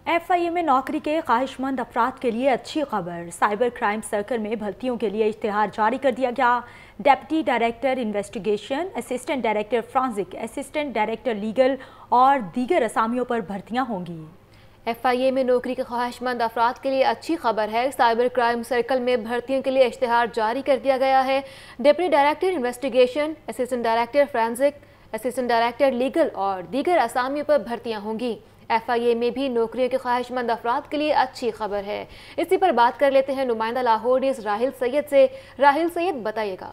FIA में नौकरी के ख्वाहिशमंद अफराद के लिए अच्छी खबर। साइबर क्राइम सर्कल में भर्तियों के लिए इश्तिहार जारी कर दिया गया। Deputy director investigation, assistant director forensic, assistant director legal और दीगर असामियों पर भर्तियां होंगी। FIA में नौकरी के ख्वाहिशमंद अफराद के लिए अच्छी खबर है। साइबर क्राइम सर्कल में भर्तियों के लिए इश्तिहार जारी कर दिया गया है। Deputy director investigation, assistant director forensic, assistant director legal और दीगर असामियों पर भर्तियां होंगी। FIA में भी नौकरियों के ख्वाहिशमंद अफराद के लिए अच्छी खबर है। इसी पर बात कर लेते हैं नुमाइंदा लाहौर न्यूज़ राहिल सैयद से। राहिल सैयद, बताइएगा।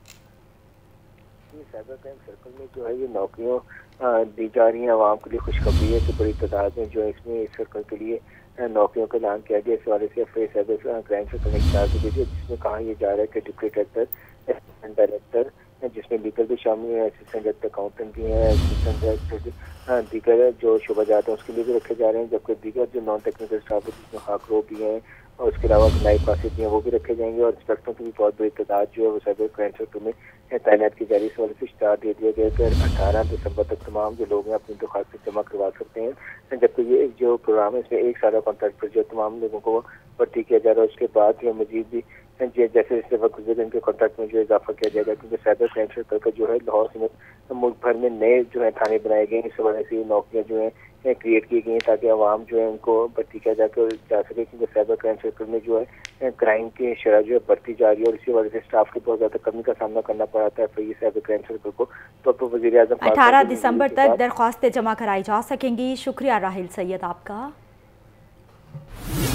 साइबर क्राइम सर्कल में जो है ये नौकरियां दी जा रही हैं। आवाम के लिए खुशखबरी है कि बड़ी तादाद में जो है इसमें इस सर्कल के लिए नौकरियों का ऐलान किया गया। इस हवाले से साइबर क्राइम सर्कल ने इख्तियार दे दिया, जिसमें कहा यह जा रहा है कि डिप्टी डायरेक्टर, असिस्टेंट डायरेक्टर, जिसमें लीगल भी शामिल है, असिस्टेंट डायरेक्टर अकाउंटेंट भी हैं, असिस्टेंट डायरेक्टर दीगर जो शुबजात हैं उसके लिए भी रखे जा रहे हैं, जबकि दीगर जो नॉन टेक्निकल स्टाफ है जिसमें खाकरो भी हैं और उसके अलावा नाइब कासिद भी हैं वो भी रखे जाएंगे। और इंस्पेक्टरों की भी बहुत बड़ी तादाद जो है वो साइबर क्राइम सेक्टर में तैनात की जा रही है। इस वाले से इश्तिहार दे दिया गया कि 18 दिसंबर तक तमाम जो लोग हैं अपनी दरख्वास्त जमा करवा सकते हैं, जबकि ये जो प्रोग्राम है इसमें 1 साल कॉन्ट्रैक्ट पर जो तमाम लोगों को भर्ती किया जा रहा है। उसके बाद जो मजीद भी जैसे जैसे वक्त गुजरे इनके कॉन्ट्रैक्ट में जो इजाफा किया जाएगा, क्योंकि साइबर क्राइम सर्कल का जो है लाहौर समेत मुल्क भर में नए जो है थाने बनाए गए हैं। इस वजह से ये नौकरियाँ जो है क्रिएट की गई हैं ताकि आवाम जो है उनको भर्ती किया जा सके, क्योंकि साइबर क्राइम सर्कल में जो है क्राइम की शरह जो है बढ़ती जा रही है और इसी वजह से स्टाफ की बहुत ज़्यादा कमी का सामना करना पड़ता है। फिर ये साइबर क्राइम सर्कल को तो वज़ीर आज़म 18 दिसंबर तक दरख्वास्तें जमा कराई जा सकेंगी। शुक्रिया राहिल सैयद आपका।